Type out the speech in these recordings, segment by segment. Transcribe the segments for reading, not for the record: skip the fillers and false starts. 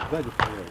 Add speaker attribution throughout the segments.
Speaker 1: Сзади стреляют.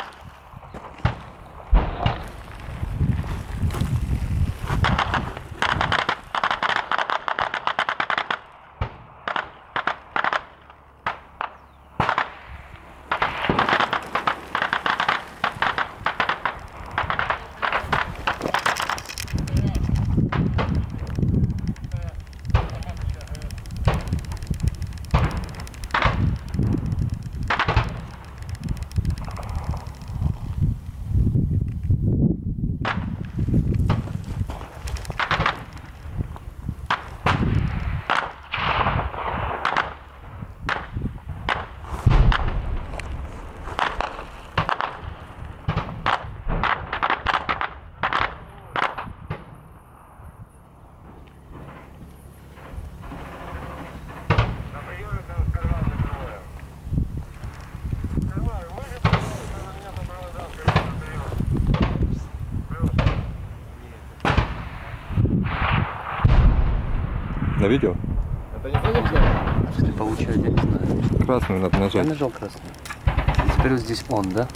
Speaker 2: На видео?
Speaker 1: Это не будем делать?
Speaker 3: Если получать, я не знаю.
Speaker 2: Красную надо
Speaker 3: Я
Speaker 2: нажать.
Speaker 3: нажал красный. Теперь вот здесь он, да?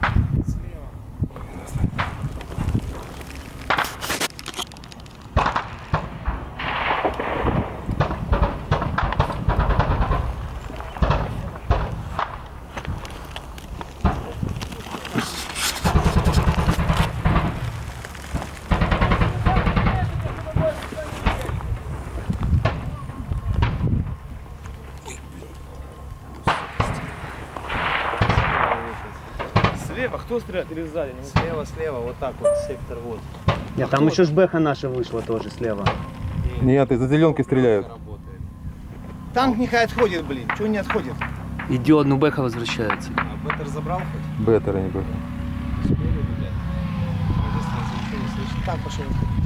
Speaker 1: Слева? Кто стреляет или сзади?
Speaker 4: Слева, слева, вот так вот, сектор вот.
Speaker 3: Нет, там еще жбеха наша вышла тоже слева.
Speaker 2: Нет, из-за зеленки стреляют.
Speaker 4: Танк нехай отходит, блин. Чего не отходит?
Speaker 3: Идет, но бэха возвращается.
Speaker 4: А Беттер забрал хоть?
Speaker 2: Беттера не было.
Speaker 4: Успели, блядь? Ничего не слышно. Так, пошел.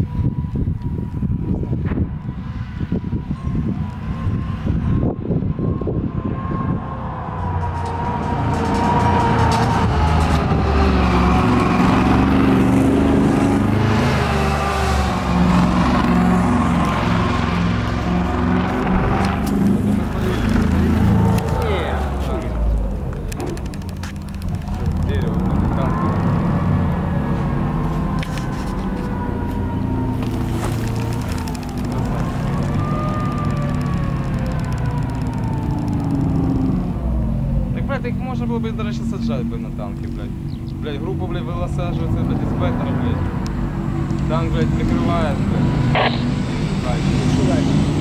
Speaker 1: Так их можно было бы, до речі, саджати би на танки, блядь. Блядь, група, блядь, вилосаджується, блядь, із Беттера, блядь. Танк, блядь, прикриває, блядь.